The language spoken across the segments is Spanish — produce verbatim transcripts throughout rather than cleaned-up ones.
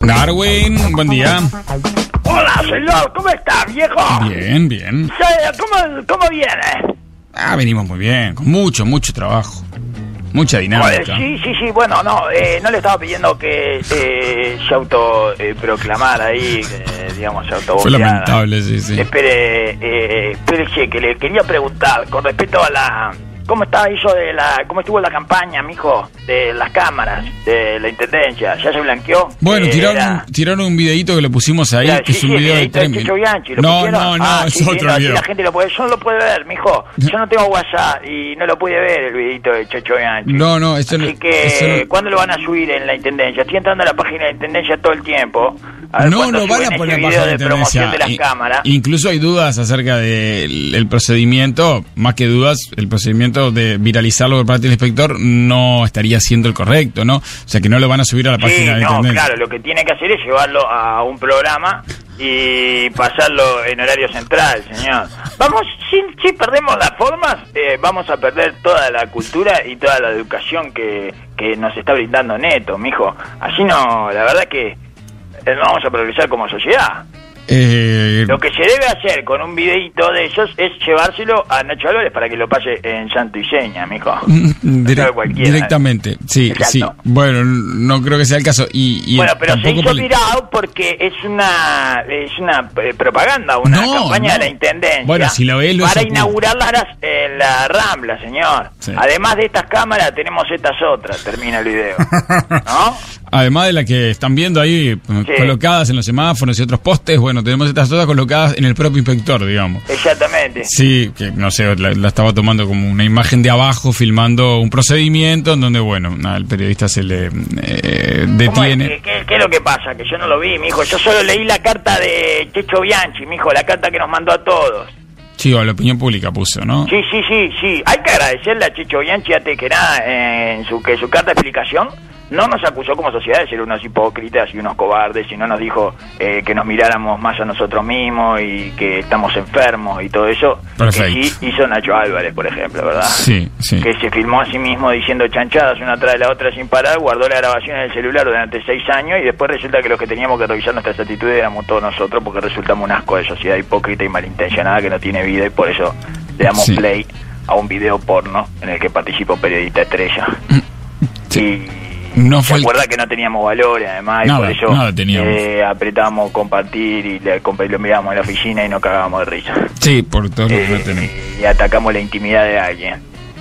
Darwin, buen día. Hola, señor, ¿cómo está, viejo? Bien, bien. ¿Cómo, cómo viene? Ah, venimos muy bien, con mucho, mucho trabajo. Mucha dinámica. Sí, sí, sí, bueno, no, eh, no le estaba pidiendo que eh, se autoproclamara eh, ahí, que, digamos, se autoboceara. Fue lamentable, sí, sí. Espere, eh, espérese, que le quería preguntar con respecto a la... ¿Cómo está eso de la... ¿Cómo estuvo la campaña, mijo? De las cámaras, de la intendencia. ¿Ya se blanqueó? Bueno, eh, tiraron, era... tiraron un videito que le pusimos ahí, Era, que sí, es un sí, video de tres Checho Bianchi, ¿lo No, pusieron? no, no, ah, es sí, otro sí, no, video. la gente lo puede... Yo no lo puedo ver, mijo. Yo no tengo WhatsApp y no lo pude ver, el videito de Checho Bianchi. No, no, eso no... Así que, eso no... ¿cuándo lo van a subir en la intendencia? Estoy entrando a la página de la intendencia todo el tiempo. A ver No, no van a poner video página de de promoción intendencia. de las I- cámaras. Incluso hay dudas acerca del el procedimiento, más que dudas, el procedimiento de viralizarlo por parte del inspector no estaría siendo el correcto, ¿no? O sea, que no lo van a subir a la Sí, página de no, intendencia. claro, lo que tiene que hacer es llevarlo a un programa y pasarlo en horario central, señor. Vamos, si, si perdemos las formas, eh, vamos a perder toda la cultura y toda la educación que, que nos está brindando Neto, mijo. Así no, la verdad que eh, no vamos a progresar como sociedad. Eh, Lo que se debe hacer con un videíto de esos es llevárselo a Nacho Álvarez para que lo pase en santo y seña, mijo. dire- No cualquiera. directamente, sí, Exacto. sí. Bueno, no creo que sea el caso. Y, y Bueno, pero se tampoco hizo poli- viral porque es una es una eh, propaganda, una No, campaña no. de la intendencia. Bueno, si lo ves, lo para hizo- inaugurar las, en la Rambla, señor. Sí. Además de estas cámaras, tenemos estas otras. Termina el video, ¿no? Además de la que están viendo ahí Sí. colocadas en los semáforos y otros postes, bueno, tenemos estas todas colocadas en el propio inspector, digamos. Exactamente. Sí, que no sé, la, la estaba tomando como una imagen de abajo, filmando un procedimiento en donde, bueno, nada, el periodista se le eh, ¿Cómo es? detiene. ¿Qué, qué, qué es lo que pasa? Que yo no lo vi, mijo. Yo solo leí la carta de Checho Bianchi, mijo, la carta que nos mandó a todos. Sí, o la opinión pública puso, ¿no? Sí, sí, sí, sí. Hay que agradecerle a Checho Bianchi antes que nada en su que su carta de explicación no nos acusó como sociedad de ser unos hipócritas y unos cobardes, y no nos dijo eh, que nos miráramos más a nosotros mismos y que estamos enfermos y todo eso. Perfecto. Que sí hizo Nacho Álvarez, por ejemplo, ¿verdad? Sí, sí. Que se filmó a sí mismo diciendo chanchadas una tras de la otra sin parar, guardó la grabación en el celular durante seis años y después resulta que los que teníamos que revisar nuestras actitudes éramos todos nosotros, porque resultamos un asco de sociedad hipócrita y malintencionada que no tiene vida, y por eso le damos Sí. play a un video porno en el que participa un periodista estrella. Sí. Y No se fue el- acuerda que no teníamos valores, además, Nada, y por eso nada teníamos. eh, apretábamos compartir y le, comp- lo mirábamos en la oficina y nos cagábamos de risa. Sí, por todo lo que Eh, tenemos. y atacamos la intimidad de alguien.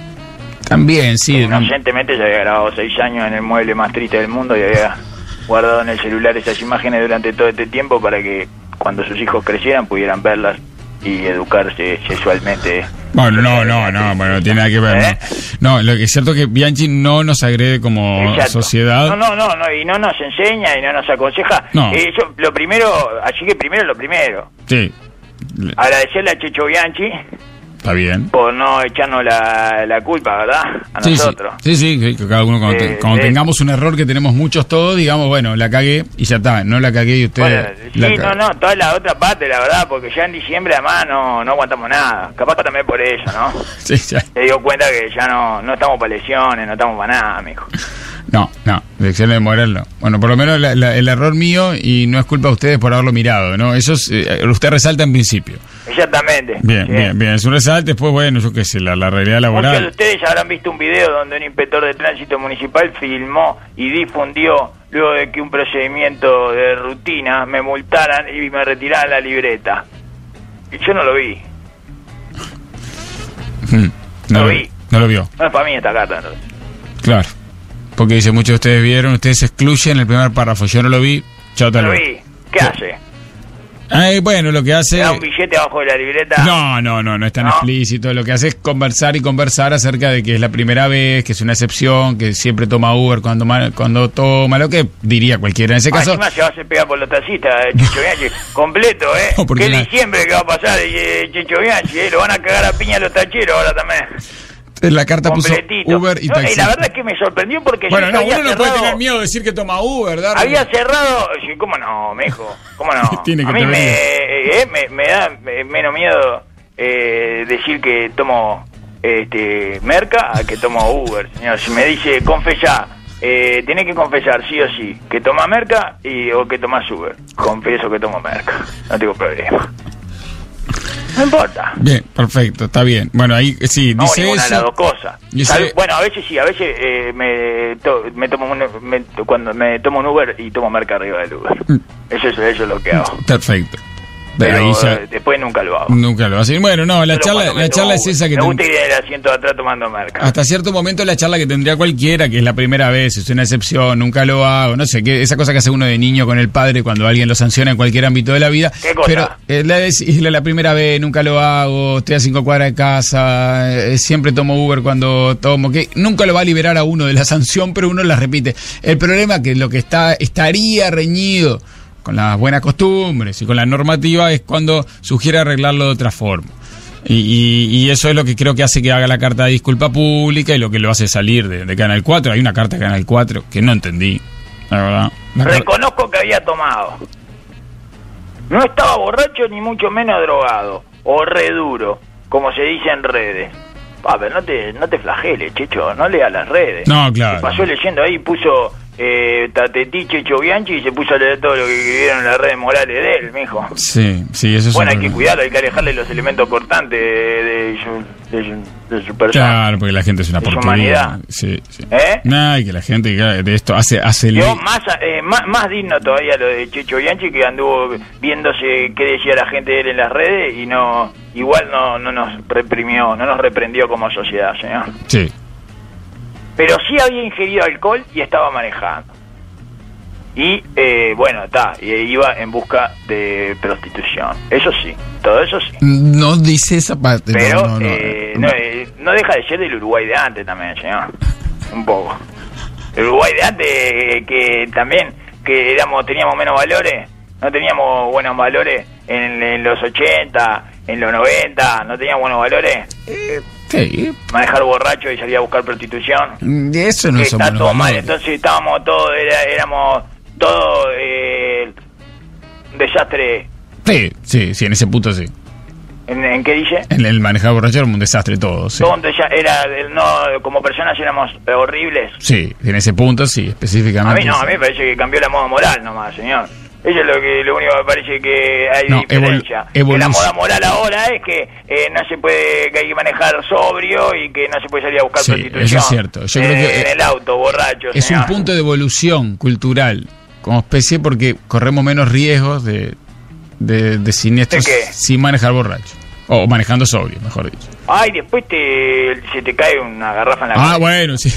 También, sí. no- Inocentemente se había grabado seis años en el mueble más triste del mundo y había guardado en el celular esas imágenes durante todo este tiempo para que cuando sus hijos crecieran pudieran verlas y educarse sexualmente. Bueno, no, no, no, bueno, no tiene nada que ver. ¿Eh? No, no, lo que es cierto es que Bianchi no nos agrede como Exacto. sociedad. No, no, no, no, y no nos enseña y no nos aconseja. No. Eh, yo, lo primero, así que primero lo primero. Sí, Agradecerle a Checho Bianchi está bien. por no echarnos la, la culpa, ¿verdad? A Sí, sí, nosotros. sí, sí, que que cada uno cuando, te- Eh, cuando eh. tengamos un error que tenemos muchos todos, digamos, bueno, la cagué y ya está, no la cagué y usted Bueno, la sí, cagó. no, no, toda la otra parte, la verdad, porque ya en diciembre además no, no aguantamos nada. Capaz también por eso, ¿no? Sí, ya. Se dio cuenta que ya no, no estamos para lesiones, no estamos para nada, mijo. No, no, lecciones de moral no. Bueno, por lo menos la- la- el error mío, y no es culpa de ustedes por haberlo mirado, ¿no? Eso es, eh, usted resalta en principio. Exactamente. Bien, Sí. bien, bien, es un resalte, después, bueno, yo qué sé, la, la realidad Muchos de laboral. ustedes ya habrán visto un video donde un inspector de tránsito municipal filmó y difundió luego de que un procedimiento de rutina me multaran y me retiraran la libreta. Y yo no lo vi. Mm, no, Lo lo, vi. no lo vio, No es para mí esta carta, entonces. claro. Porque dice, muchos de ustedes vieron, ustedes se excluyen el primer párrafo, yo no lo vi, chao, No tal lo vez. vi. ¿Qué Sí. hace? Ay, bueno, lo que hace... ¿Le da un billete abajo de la libreta? No, no, no, no es tan ¿No? explícito. Lo que hace es conversar y conversar acerca de que es la primera vez, que es una excepción, que siempre toma Uber cuando ma- cuando toma, lo que diría cualquiera en ese Ah, caso. encima se va a hacer pegar por los taxistas, eh, Checho Bianchi, completo, ¿eh? No, porque ¿Qué la- diciembre que va a pasar, eh, Checho Bianchi, eh? Lo van a cagar a piña los tacheros ahora también. En la carta puso Completito. Uber y No, taxi. y la verdad es que me sorprendió porque Bueno, yo no, había uno no puede cerrado- tener miedo de decir que toma Uber, Darwin. Había cerrado... Sí, ¿cómo no, mijo? ¿Cómo no? Tiene que a mí te me, venir. eh, me, me da eh, menos miedo eh, decir que tomo este merca a que tomo Uber, señor. Si me dice, confesá, eh, tenés que confesar sí o sí que toma merca y, o que tomas Uber. Confieso que tomo merca, no tengo problema. No importa. Bien, perfecto, está bien. Bueno, ahí sí, no, dice ninguna eso. de las dos cosas. Dice... Bueno, a veces sí, a veces eh, me, to, me tomo un, me, cuando me tomo un Uber y tomo merca arriba del Uber. Mm. Eso, es, eso es lo que hago. Perfecto. Pero ahí ya, después nunca lo hago. Nunca lo hago. Bueno, no, la Pero charla, la charla es esa que... Me gusta ir del asiento de atrás tomando merca. Hasta cierto momento la charla que tendría cualquiera, que es la primera vez, es una excepción, nunca lo hago, no sé, que esa cosa que hace uno de niño con el padre cuando alguien lo sanciona en cualquier ámbito de la vida. ¿Qué cosa? Pero eh, la, es la, la primera vez, nunca lo hago, estoy a cinco cuadras de casa, eh, siempre tomo Uber cuando tomo, que nunca lo va a liberar a uno de la sanción, pero uno la repite. El problema es que lo que está estaría reñido con las buenas costumbres y con la normativa es cuando sugiere arreglarlo de otra forma. Y, y, y eso es lo que creo que hace que haga la carta de disculpa pública y lo que lo hace salir de, de Canal cuatro. Hay una carta de Canal cuatro que no entendí, la verdad. La Reconozco que había tomado. No estaba borracho ni mucho menos drogado. O re duro, como se dice en redes. Ah, pero no te, no te flageles, Checho, no leas las redes. No, claro. Se pasó leyendo ahí, puso... Eh, Tatetí, Checho Bianchi y se puso a leer todo lo que escribieron en las redes morales de él, mijo. Sí, sí, eso es bueno, hay que cuidarlo, hay que alejarle los elementos cortantes de, de, su, de, su, de su persona. Claro, porque la gente es una de porquería. Humanidad. Sí, sí. ¿Eh? No, y que la gente de esto hace... hace Yo, más, eh, más, más digno todavía lo de Checho Bianchi, que anduvo viéndose qué decía la gente de él en las redes y no, igual no, no nos reprimió, no nos reprendió como sociedad, señor. Sí. Pero sí había ingerido alcohol y estaba manejando. Y, eh, bueno, está, iba en busca de prostitución. Eso sí, todo eso sí. No dice esa parte. Pero no, no, no, eh, no. No, eh, no deja de ser del Uruguay de antes también, señor. Un poco. El Uruguay de antes, eh, que también, que éramos, teníamos menos valores, no teníamos buenos valores en, en los ochenta, en los noventa, no teníamos buenos valores. Eh, sí. Manejar borracho y salir a buscar prostitución. Eso no que es está todo mal. Entonces estábamos todos, era, éramos todo eh, un desastre. Sí, sí, sí, en ese punto sí. ¿En, en qué dice? En el manejar borracho era un desastre todo, sí. Todo ya era, no, como personas éramos horribles. Sí, en ese punto sí, específicamente. A mí no, sí. a mí me parece que cambió la moda moral nomás, señor. Eso es lo que lo único que me parece que hay no, diferencia. Evolu- que la moda moral ahora es que eh, no se puede, que hay que manejar sobrio y que no se puede salir a buscar sí, prostitución. Eso es cierto. Yo eh, creo que en el auto, borracho. Es señor. un punto de evolución cultural como especie porque corremos menos riesgos de, de, de siniestros ¿De qué? sin manejar borracho. O manejando sobrio, mejor dicho. Ay, después te, se te cae una garrafa en la Ah, cabeza. bueno, sí.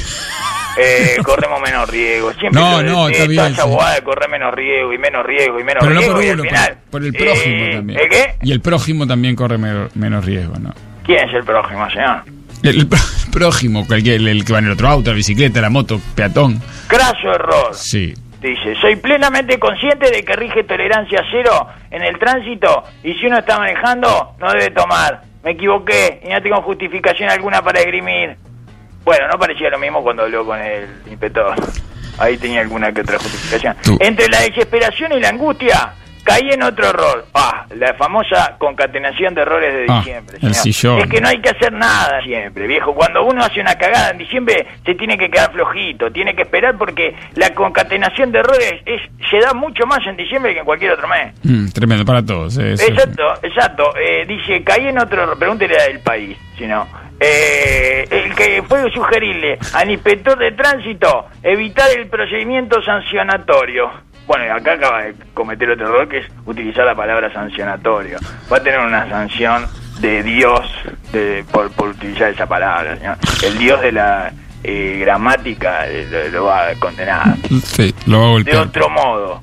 Eh, corremos menos riesgo. Siempre No, lo, no, eh, está toda bien, esa sí. bobada de correr menos riesgo y menos riesgo y menos Pero no riesgo por y uno, al final, por, por el prójimo eh, también. ¿El qué? Y el prójimo también corre me- menos riesgo, ¿no? ¿Quién es el prójimo, señor? El, el pró- prójimo, cualquier, el, el que va en el otro auto, la bicicleta, la moto, peatón. Craso error. Sí. Dice, soy plenamente consciente de que rige tolerancia cero en el tránsito y si uno está manejando, no debe tomar. Me equivoqué y no tengo justificación alguna para esgrimir. Bueno, no parecía lo mismo cuando habló con el inspector. Ahí tenía alguna que otra justificación. Tú. Entre la desesperación y la angustia, caí en otro error. Ah, la famosa concatenación de errores de Ah, diciembre. el señor. sillón. Es que no hay que hacer nada siempre, viejo. Cuando uno hace una cagada en diciembre, se tiene que quedar flojito. Tiene que esperar porque la concatenación de errores es, se da mucho más en diciembre que en cualquier otro mes. Mm, tremendo para todos. eh, eso, Exacto, exacto. Eh, dice, caí en otro error. Pregúntele al país, si no. Eh, el que puede sugerirle al inspector de tránsito evitar el procedimiento sancionatorio. Bueno, acá acaba de cometer otro error que es utilizar la palabra sancionatorio. Va a tener una sanción de Dios de, por, por utilizar esa palabra, señor. El Dios de la eh, gramática eh, lo, lo va a condenar. Sí, lo va a De golpear. otro modo,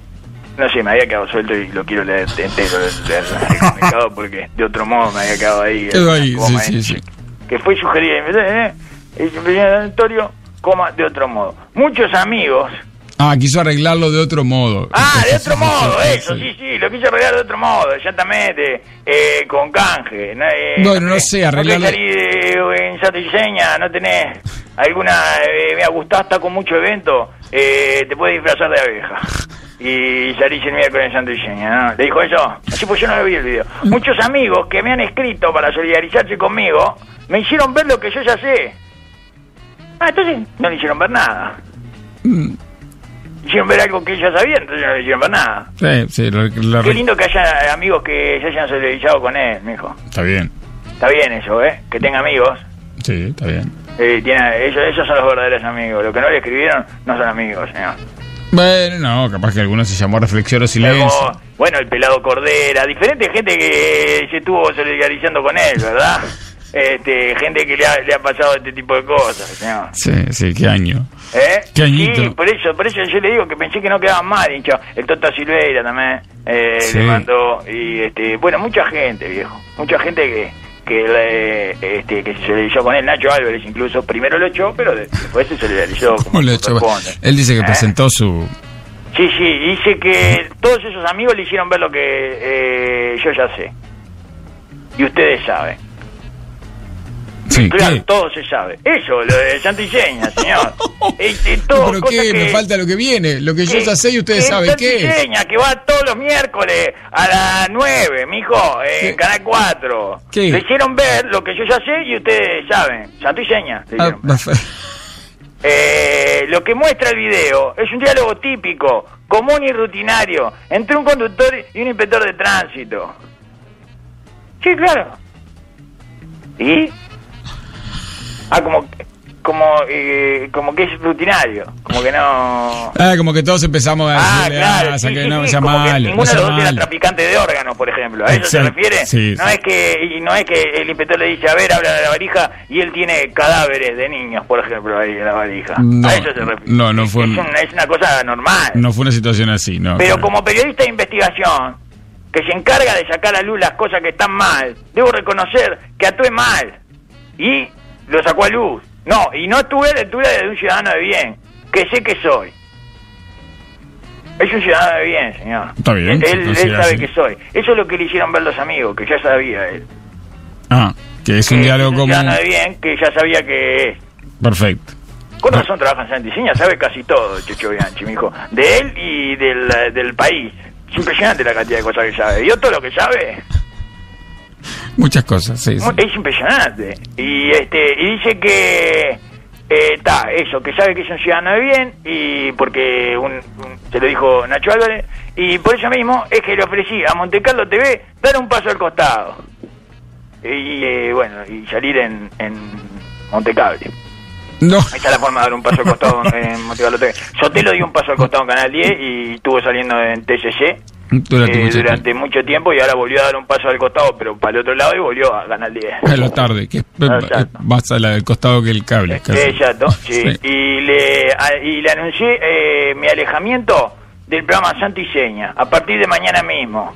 no sé, me había quedado suelto y lo quiero leer entero el, el, el comunicado porque de otro modo me había quedado ahí. Quedó ahí, coma, sí, sí, eh, sí. Que fue sugerido, ¿eh? El sancionatorio, coma, de otro modo. Muchos amigos. Ah, quiso arreglarlo de otro modo. Ah, de Sí, otro sí, modo, sí, eso, sí. sí, sí, lo quiso arreglar de otro modo, exactamente, eh, con canje. ¿no? Eh, Bueno, no sé, arreglarlo- No querés salir eh, en Santo Iseña, no tenés alguna, eh, me gustás, está con mucho evento, eh, te puedes disfrazar de abeja. Y salís el miércoles en Santo Iseña, ¿no? ¿Le dijo eso? Así pues yo no lo vi el video. Muchos amigos que me han escrito para solidarizarse conmigo, me hicieron ver lo que yo ya sé. Ah, entonces no le hicieron ver nada. Mm. Hicieron ver algo que ellos sabían, entonces no le hicieron ver nada. Sí, sí. Lo, lo, Qué lindo que haya amigos que se hayan solidarizado con él, mijo. Está bien. Está bien eso, ¿eh? Que tenga amigos. Sí, está bien. Eh, tiene, ellos, ellos son los verdaderos amigos. Los que no le escribieron no son amigos, señor. Bueno, no, capaz que alguno se llamó Reflexión o Silencio. Como, bueno, el Pelado Cordera, diferente gente que se estuvo solidarizando con él, ¿verdad? Este, gente que le ha, le ha pasado este tipo de cosas, señor. Sí, sí, qué año. ¿Eh? Qué añito. Sí, por eso, por eso yo le digo que pensé que no quedaban mal, hincha. El Toto Silveira también eh, Sí. le mandó, y este, bueno, mucha gente, viejo, mucha gente que que, le, este, que se solidarizó con él, Nacho Álvarez incluso, primero lo echó, pero después se solidarizó como ¿Cómo lo echó? corresponde. Él dice que ¿Eh? presentó su... Sí, sí, dice que todos esos amigos le hicieron ver lo que eh, yo ya sé. Y ustedes saben. Sí, Claro, ¿qué? todo se sabe. Eso, lo de Santo y Seña, señor. Este, todo, ¿Pero cosas qué? que- Me falta lo que viene. Lo que yo que- ya sé y ustedes que saben Santo y qué es. Seña, que va todos los miércoles a las nueve, mijo, ¿Qué? en Canal cuatro. ¿Qué? Le hicieron ver lo que yo ya sé y ustedes saben. Santo y Seña. le Ah, hicieron ver. Eh, lo que muestra el video es un diálogo típico, común y rutinario, entre un conductor y un inspector de tránsito. Sí, claro. ¿Y? Ah, como como eh, como que es rutinario, como que no... Ah, como que todos empezamos a Ah, decirle, claro, ah, sí, que sí, no sí, sea como que malo, ninguno no de sea los dos era malo. traficante de órganos, por ejemplo. ¿A eso se Exacto, refiere? sí, no sí. es que y no es que el inspector le dice, a ver, habla de la valija, y él tiene cadáveres de niños, por ejemplo, ahí en la valija. No, a eso se refiere. no, no fue Es, un- un- es una cosa normal. No fue una situación así, no. Pero claro. como periodista de investigación, que se encarga de sacar a luz las cosas que están mal, debo reconocer que actué mal. Y lo sacó a luz. No, y no estuve a la altura de un ciudadano de bien, que sé que soy. Es un ciudadano de bien, señor. Está bien, Él, se él considera sabe así. que soy. Eso es lo que le hicieron ver los amigos, que ya sabía él. Ah, que es un Que diálogo es un común. ciudadano de bien, que ya sabía que es. Perfecto. Con razón trabaja en Santiseña, sabe casi todo, Checho Bianchi, mijo. De él y del, del país. Es impresionante la cantidad de cosas que sabe. ¿Vio todo lo que sabe? Muchas cosas, sí, sí. Es impresionante. Y este y dice que está eso, que sabe que es un ciudadano de bien, y porque un, un- se lo dijo Nacho Álvarez, y por eso mismo es que le ofrecí a Montecarlo T V dar un paso al costado. Y eh, bueno, y salir en, en Montecable. No. Esa es la forma de dar un paso al costado en Montecarlo T V. Sotelo dio un paso al costado en Canal diez y estuvo saliendo en T C C. Durante eh, mucho durante tiempo. mucho tiempo, y ahora volvió a dar un paso al costado, pero para el otro lado, y volvió a Canal diez. A la tarde, que es Exacto. más a la del costado que el cable. casi. Exacto, sí. Sí. Y, le, a- y le anuncié eh, mi alejamiento del programa Santo y Seña a partir de mañana mismo.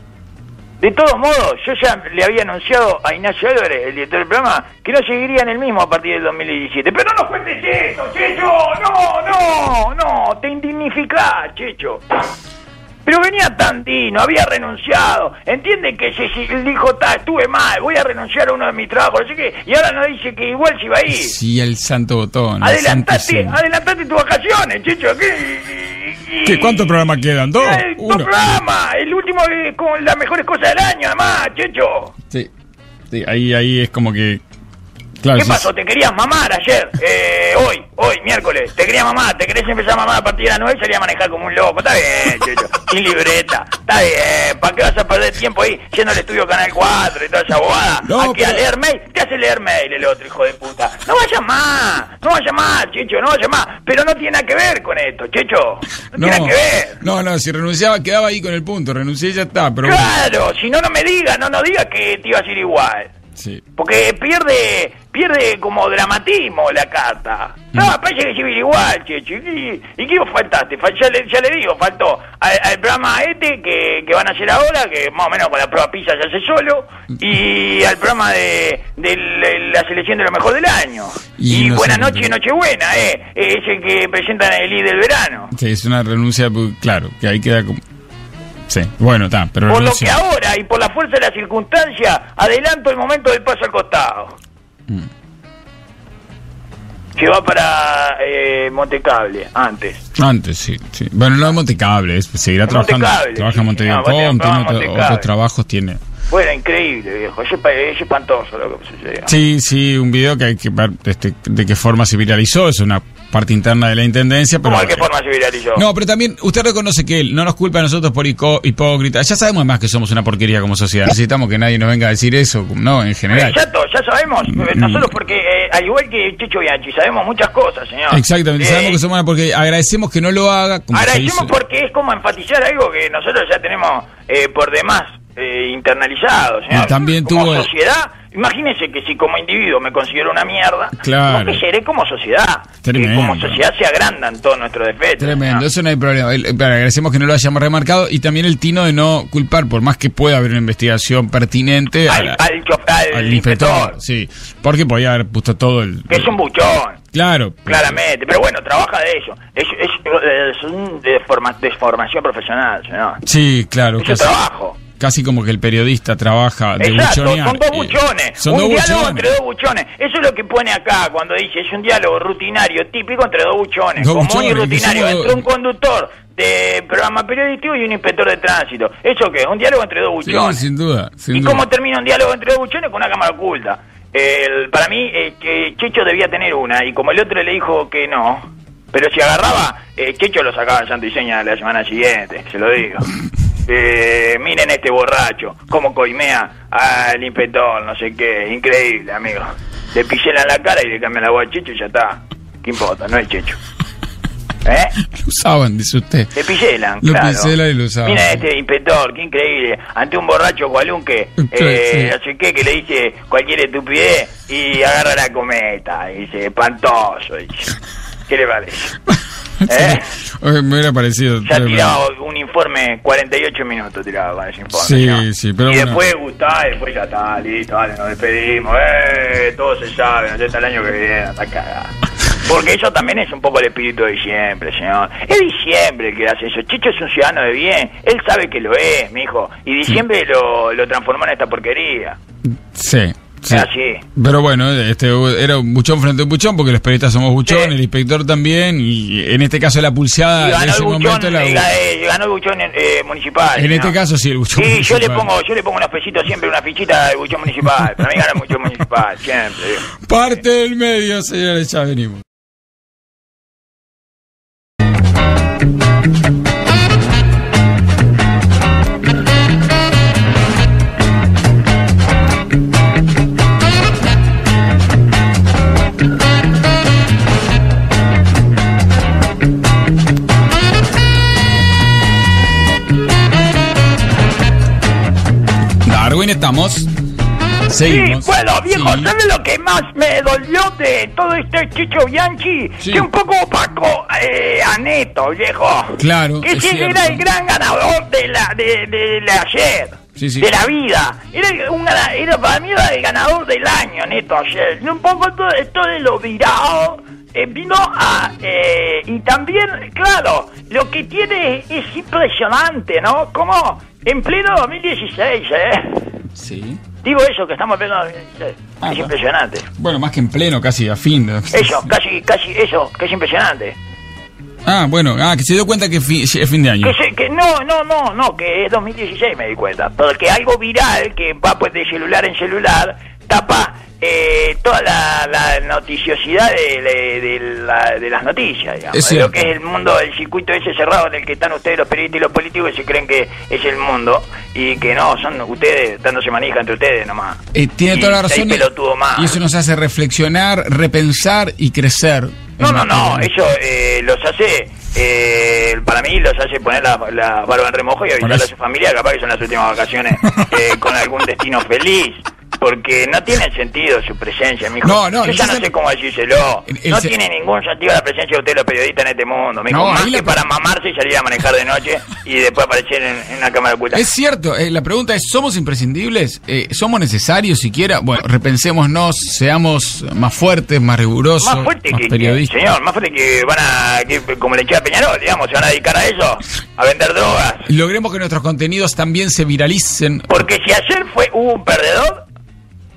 De todos modos, yo ya le había anunciado a Ignacio Álvarez, el director del programa, que no seguiría en el mismo a partir del dos mil diecisiete. Pero no nos cuentes eso, Checho. No, no, no. Te indignificás, Checho. Pero venía Tantino, había renunciado. Entiende que si, si él dijo, ta, estuve mal, voy a renunciar a uno de mis trabajos, así que, y ahora nos dice que igual se iba a ir. Sí, el santo botón. el Adelantate, santísimo. adelantate tus vacaciones, Checho. ¿Qué, ¿Qué, ¿Cuántos programas quedan? ¿Dos? Eh, tu ¿Uno? programa, el último eh, con las mejores cosas del año, además, Checho. Sí, sí, ahí, ahí es como que... Claro, ¿Qué sí, pasó? ¿Te querías mamar ayer? Eh, hoy, hoy, miércoles. ¿Te querías mamar? ¿Te querés empezar a mamar a partir de las nueve y salir a manejar como un loco? Está bien, Checho. Sin libreta. Está bien. ¿Para qué vas a perder tiempo ahí yendo al estudio Canal cuatro y toda esa bobada? No, Aquí a pero- leer mail. Te hace leer mail el otro, hijo de puta. No vayas más. No vayas más, Checho. No vayas más. Pero no tiene nada que ver con esto, Checho. No, tiene nada que ver. no, no, si renunciaba quedaba ahí con el punto, renuncié y ya está, pero bueno, Claro. Si no, no me digas. No, no digas que te ibas a ir igual. sí. Porque pierde pierde como dramatismo la carta. No, parece que se vive igual, Checho. ¿Y, y qué vos faltaste? Fal- ya, le, ya le digo, faltó al, al programa este que, que van a hacer ahora, que más o menos con la prueba pizza se hace solo, y al programa de, de la selección de lo mejor del año. Y Y, no Buena sé, Noche y no- Nochebuena, eh, es el que presentan el I del verano. Sí, es una renuncia, pues, claro, que ahí queda como... Sí, bueno, está, pero Por lo que renunció. ahora, y por la fuerza de la circunstancia, adelanto el momento del paso al costado. Mm. Que va para eh, Montecable, antes. Antes, sí, sí. Bueno, no es Montecable, es, seguirá Es trabajando. Montecable, Trabaja sí, en Montevideo no, va a tener Com, tiene programa otro- Montecable. otros trabajos, tiene... Fuera, en increíble, viejo. Es, es espantoso lo que sucedió. Sí, sí, un video que hay que ver este, de qué forma se viralizó. Es una parte interna de la intendencia. Pero, ¿Cómo de qué forma se viralizó? No, pero también usted reconoce que él no nos culpa a nosotros por hico, hipócritas. Ya sabemos más que somos una porquería como sociedad. Necesitamos que nadie nos venga a decir eso, no, en general. Exacto, ya sabemos. Nosotros porque, eh, al igual que Checho Bianchi, sabemos muchas cosas, señor. Exactamente, eh, sabemos que somos una porquería. Agradecemos que no lo haga. Como agradecemos porque es como enfatizar algo que nosotros ya tenemos eh, por demás eh, internalizado, señor. Y también como tuvo... sociedad... Imagínense que si como individuo me considero una mierda, claro, ¿cómo que seré como sociedad? Tremendo. Que como sociedad se agrandan todos nuestros defectos. Tremendo, ¿no? Eso no hay problema. El, pero agradecemos que no lo hayamos remarcado y también el tino de no culpar, por más que pueda haber una investigación pertinente al, a la, al, al, al inspector, inspector. Sí, porque podía haber puesto todo el... Que es un buchón. Claro. Claramente, pero bueno, trabaja de eso. Es, es, es un deforma, desformación profesional, señor. Sí, claro. Es su trabajo. Casi como que el periodista trabaja de Exacto, buchonear. son dos buchones, eh, son un dos diálogo buchones. entre dos buchones. Eso es lo que pone acá cuando dice, es un diálogo rutinario, típico entre dos buchones, Dos común buchones, y rutinario, somos... entre un conductor de programa periodístico y un inspector de tránsito. ¿Eso qué? Un diálogo entre dos buchones. Sí, sin duda. Sin ¿Y duda. cómo termina un diálogo entre dos buchones? Con una cámara oculta. El, para mí, eh, que Checho debía tener una, y como el otro le dijo que no, pero si agarraba, eh, Checho lo sacaba en Santo y Seña la semana siguiente, se lo digo. Eh, miren este borracho, cómo coimea al inspector, no sé qué, increíble, amigo. Le piselan la cara y le cambian la voz al Checho y ya está. ¿Qué importa? No es Checho. ¿Eh? Lo usaban, dice usted. Le piselan, lo claro. Piselan y lo usaban. Mira este inspector, qué increíble. Ante un borracho cualunque, eh, sí. no sé qué, que le dice cualquier estupidez y agarra la cometa. Y dice, espantoso. Dice. ¿Qué le parece? ¿Eh? Me hubiera parecido. Ya tiraba un informe, cuarenta y ocho minutos tiraba con ese informe. Sí, ¿no? sí, pero. Y bueno. después gustaba, y después ya está, listo, dale, nos despedimos. Eh, todo se sabe, no sé, hasta el año que viene, hasta cagada. Porque eso también es un poco el espíritu de diciembre, señor. Es diciembre el que hace eso. Chicho es un ciudadano de bien, él sabe que lo es, mijo. Y diciembre sí. lo, lo transformó en esta porquería. Sí. Sí. Así. Pero bueno, este era un buchón frente a un buchón, porque los periodistas somos buchón, sí. El inspector también, y en este caso la pulseada ganó en ese el buchón, momento la... eh, ganó el buchón eh, municipal. En ¿no? este caso sí, el buchón sí, municipal. yo le pongo, yo le pongo unos pesitos siempre, una fichita del buchón municipal. Para mí gana el buchón municipal, siempre. Parte del medio, señores, ya venimos. Estamos. Seguimos. Sí, bueno, viejo, sí. ¿sabes lo que más me dolió de todo este Checho Bianchi? Sí. Que un poco opacó eh, a Neto, viejo. Claro. Que ese era el gran ganador de la de, de, de ayer. Sí, sí. De la vida. Era, un, era para mí era el ganador del año, Neto, ayer. Y un poco todo esto de lo virado. Eh, vino a... Eh, y también, claro, lo que tiene es impresionante, ¿no? Como en pleno dos mil dieciséis, ¿eh? Sí. Digo eso, que estamos en pleno dos mil dieciséis. Ah, es impresionante. Bueno, más que en pleno, casi a fin. ¿no? Eso, casi, casi eso, que es impresionante. Ah, bueno, ah, que se dio cuenta que fi, es fin de año. Que, se, que no, no, no, no, que es dos mil dieciséis me di cuenta. Porque algo viral que va pues de celular en celular tapa... Eh, toda la, la noticiosidad de, de, de, la, de las noticias, digamos, de lo que es el mundo, el circuito ese cerrado en el que están ustedes los periodistas y los políticos y se creen que es el mundo y que no, son ustedes dándose manija entre ustedes nomás. Eh, tiene y toda la razón. Y, y eso nos hace reflexionar, repensar y crecer. No, no, no, eso eh, los hace... Eh, para mí los hace poner la, la barba en remojo y avisarle a su familia, capaz que son las últimas vacaciones eh, con algún destino feliz. Porque no tiene sentido su presencia, mijo. No, no, yo ya no sé cómo decírselo. El, el, no se... tiene ningún sentido la presencia de ustedes los periodistas en este mundo, mijo. No, más que la... para mamarse y salir a manejar de noche y después aparecer en, en una cámara oculta. Es cierto, eh, la pregunta es, ¿somos imprescindibles? Eh, ¿Somos necesarios siquiera? Bueno, repensémonos, seamos más fuertes, más rigurosos, más, fuerte más que, periodistas. Que, señor, más fuerte que van a, que, como le eché a Peñarol, digamos, se van a dedicar a eso, a vender drogas. Logremos que nuestros contenidos también se viralicen. Porque si ayer fue hubo un perdedor,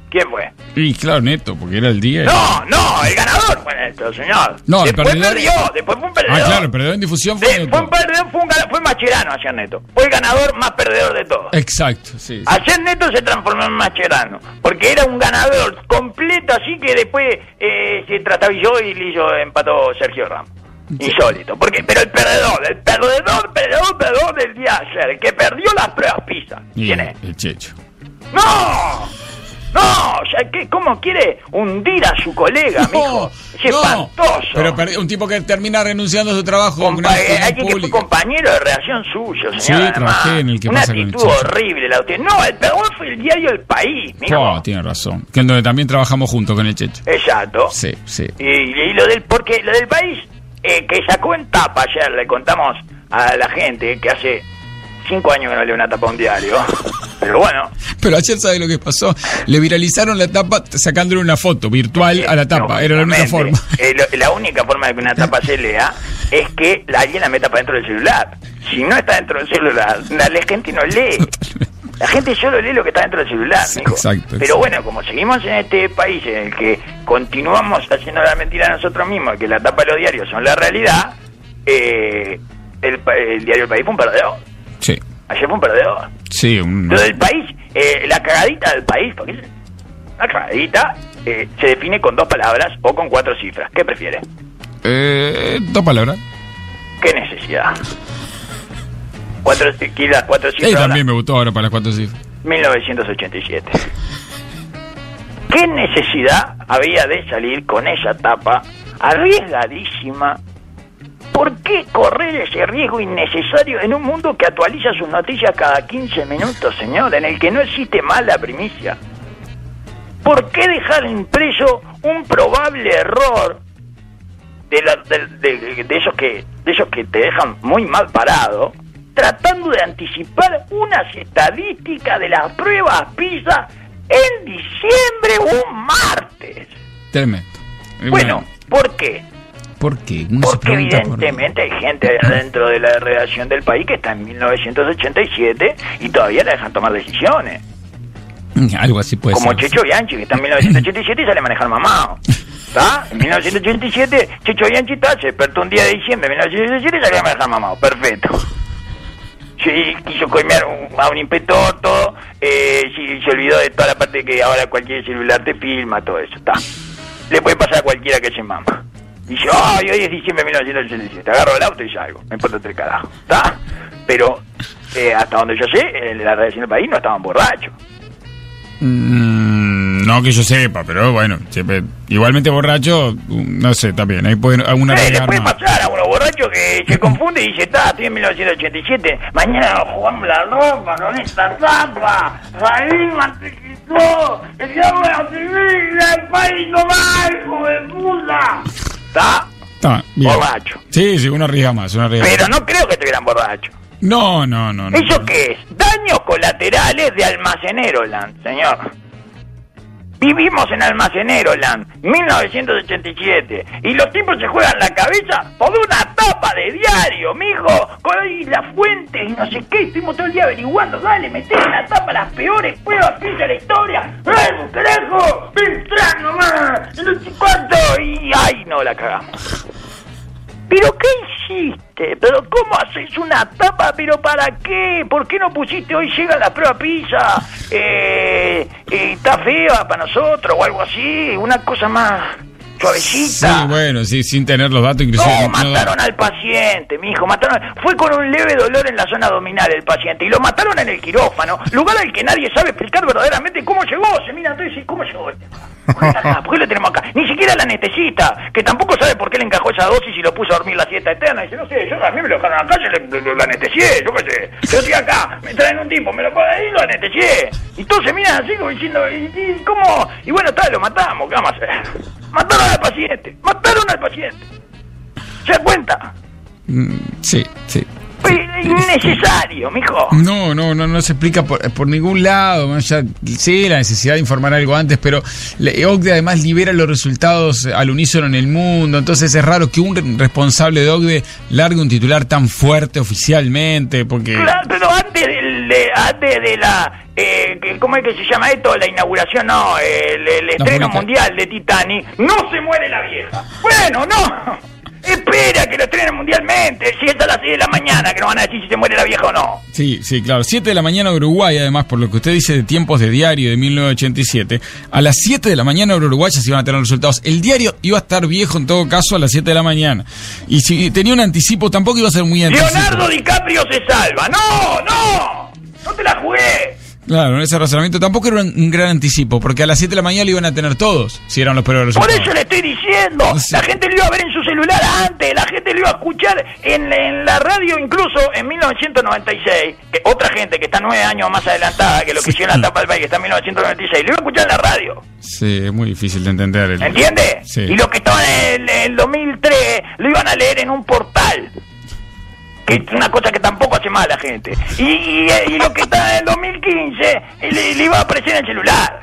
¿Quién fue? Y claro, Neto, porque era el día. No, no, el ganador fue Neto, señor. No, el después perdedor. perdió, después fue un perdedor. Ah, claro, el perdedor en difusión fue Sí, Neto. fue un perdedor, fue un ganador, fue Mascherano ayer Neto. Fue el ganador más perdedor de todos. Exacto, sí. sí. Ayer Neto se transformó en Mascherano, porque era un ganador completo, así que después eh, se trastabilló y le hizo, empató Sergio Ramos. Insólito, porque pero el perdedor, el perdedor, perdedor, perdedor del día de ayer, el que perdió las pruebas PISA. ¿Quién es? El Checho. ¡No! ¡No! O sea, ¿qué, ¿cómo quiere hundir a su colega, No, mijo? Es no, espantoso. Pero perdi- un tipo que termina renunciando a su trabajo. con Compa- una eh, opinión alguien que fue pública. compañero de redacción suyo, señor. Sí, además. trabajé en el que Una pasa con el actitud Checho. horrible la de usted. No, el peor fue el diario El País, mijo. Oh, tiene razón. Que en donde también trabajamos juntos con el Checho. Exacto. Sí, sí. Y, y lo del porque lo del País eh, que sacó en tapa ayer, le contamos a la gente que hace cinco años que no lee una tapa a un diario. Pero bueno. Pero ayer, ¿sabe lo que pasó? Le viralizaron la tapa sacándole una foto virtual a la tapa. Era la única forma. Eh, lo, la única forma de que una tapa se lea es que la, alguien la meta para dentro del celular. Si no está dentro del celular, la, la gente no lee. La gente solo lee lo que está dentro del celular, mijo. Exacto, Pero exacto. bueno, como seguimos en este país en el que continuamos haciendo la mentira a nosotros mismos, que la tapa de los diarios son la realidad, eh, el, pa- el diario El País fue un perdedor. Sí. Ayer fue un perdedor. Sí, un... Lo del país, eh, la cagadita del país, porque la cagadita eh, se define con dos palabras o con cuatro cifras. ¿Qué prefiere? Eh, dos palabras. ¿Qué necesidad? Cuatro, ¿quieres cuatro cifras? Eh, también ahora? me gustó ahora para las cuatro cifras. mil novecientos ochenta y siete. ¿Qué necesidad había de salir con esa tapa arriesgadísima? ¿Por qué correr ese riesgo innecesario en un mundo que actualiza sus noticias cada quince minutos, señor, en el que no existe más la primicia? ¿Por qué dejar impreso un probable error de, la, de, de, de esos que de esos que te dejan muy mal parado, tratando de anticipar unas estadísticas de las pruebas PISA en diciembre, un martes? Tremendo. Y Bueno, ¿por qué? ¿por qué? Uno se Porque pregunta por- evidentemente hay gente dentro de la redacción del país que está en mil novecientos ochenta y siete y todavía la dejan tomar decisiones. Algo así puede Como ser. Checho Bianchi, que está en mil novecientos ochenta y siete y sale a manejar mamado. ¿Está? En mil novecientos ochenta y siete, Checho Bianchi está, se despertó un día de diciembre de mil novecientos ochenta y siete y salió a manejar mamado. Perfecto. Sí, quiso coimear un- a un inspector, todo. Eh, sí, se olvidó de toda la parte que ahora cualquier celular te filma, todo eso. Está. Le puede pasar a cualquiera que se mama. Dice, ay, hoy es diciembre de mil novecientos ochenta y siete. Agarro el auto y salgo. Me importa tres carajo. ¿Está? Pero, eh, hasta donde yo sé, en la redacción del país no estaban borrachos. Mm, no que yo sepa, pero bueno, siempre, igualmente borracho, no sé, también, ahí puede alguna Eh, le regar puede más. pasar a uno borracho que se confunde y dice, está, estoy en mil novecientos ochenta y siete, mañana jugamos la ropa con esta tapa, salimos antes que todo, el diablo de la civil, el país no va, hijo de puta. ¿Está? Está, bien. Borracho. Sí, sí, uno arriesga más, uno arriesga Pero más. no creo que estuvieran borrachos. No, no, no. no ¿Eso no. qué es? Daños colaterales de Almaceneroland, señor. Vivimos en Almaceneroland, mil novecientos ochenta y siete, y los tipos se juegan la cabeza por una tapa de diario, mijo, con ahí la fuente y no sé qué, estuvimos todo el día averiguando, dale, meté en la tapa las peores pruebas que hizo la historia, ¡ay, carajo! ¡Entrá nomás! ¡No sé cuánto! Y ¡ay, no, la cagamos! ¿Pero qué hiciste? ¿Pero cómo haces una tapa? ¿Pero para qué? ¿Por qué no pusiste hoy llega la prueba PISA? Eh, eh, ¿Está fea para nosotros o algo así? Una cosa más suavecita. Sí, bueno, sí, sin tener los datos, inclusive. No, mataron da- al paciente, mijo, mataron. Fue con un leve dolor en la zona abdominal el paciente y lo mataron en el quirófano, lugar al que nadie sabe explicar verdaderamente cómo llegó. Se mira todo y dice, ¿cómo llegó? ¿Por qué está acá? ¿Por qué lo tenemos acá? Ni siquiera el anestesista, que tampoco sabe por qué le encajó esa dosis y lo puso a dormir la siesta eterna. Dice, no sé, yo a mí me lo dejaron acá, yo le, lo, lo anestesié, yo qué sé. Yo estoy acá, me traen un tipo, me lo ponen ahí y lo anestesié. Y todos se miran así como diciendo, ¿y, y cómo? Y bueno, tal, lo matamos, ¿qué vamos a hacer? Mataron al paciente, mataron al paciente. ¿Se da cuenta? Mm, sí, sí. Fue innecesario, mijo. No, no, no, no se explica por, por ningún lado. Más allá- sí, la necesidad de informar algo antes, pero le- OCDE además libera los resultados al unísono en el mundo. Entonces es raro que un responsable de OCDE largue un titular tan fuerte oficialmente, porque... Claro, pero antes, del- de, antes de la eh, ¿cómo es que se llama esto? La inauguración, no, el, el estreno publica... mundial de Titanic, no se muere la vieja. Bueno, no. Espera que lo estrenen mundialmente. Si es a las seis de la mañana que nos van a decir si se muere la vieja o no. Sí, sí, claro. siete de la mañana Uruguay, además, por lo que usted dice de tiempos de diario de mil novecientos ochenta y siete. A las siete de la mañana Uruguay ya se iban a tener los resultados. El diario iba a estar viejo en todo caso a las siete de la mañana. Y si tenía un anticipo, tampoco iba a ser muy anticipo. Leonardo DiCaprio se salva. No, no. No te la jugué. Claro, en ese razonamiento tampoco era un gran anticipo, porque a las siete de la mañana lo iban a tener todos, si eran los peores resultados. Por eso le estoy diciendo, sí. La gente lo iba a ver en su celular antes, la gente lo iba a escuchar en, en la radio incluso en mil novecientos noventa y seis, que otra gente que está nueve años más adelantada que lo que hicieron en la tapa del país, que está en mil novecientos noventa y seis, lo iba a escuchar en la radio. Sí, es muy difícil de entender. El... ¿Entiende? Sí. Y los que estaban en el, en el dos mil tres lo iban a leer en un portal. Que es una cosa que tampoco hace mal a la gente. Y, y, y lo que está en el dos mil quince le, le iba a aparecer en el celular.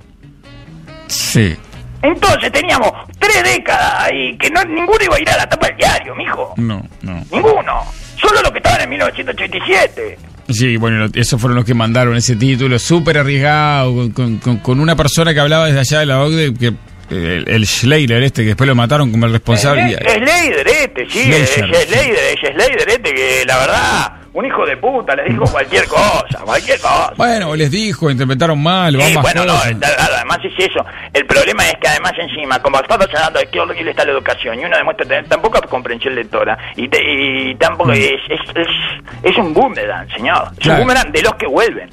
Sí. Entonces teníamos tres décadas ahí que no ninguno iba a ir a la tapa del diario, mijo. No, no. Ninguno. Solo los que estaban en mil novecientos ochenta y siete. Sí, bueno, esos fueron los que mandaron ese título súper arriesgado, con, con, con una persona que hablaba desde allá de la O C D E, que... El, el Schleider este, que después lo mataron como el responsable. Es Schleider este, sí, es Schleider, es Schleider este, que la verdad, un hijo de puta, les dijo cualquier cosa, cualquier cosa. Bueno, les dijo, interpretaron mal, sí, más bueno, cosas. no, además es eso. El problema es que además encima, como estamos hablando de qué horrible está la educación, y uno demuestra tener tan poca comprensión lectora, y, te, y tampoco mm. es, es, es, es un boomerang, señor, es claro. un boomerang de los que vuelven.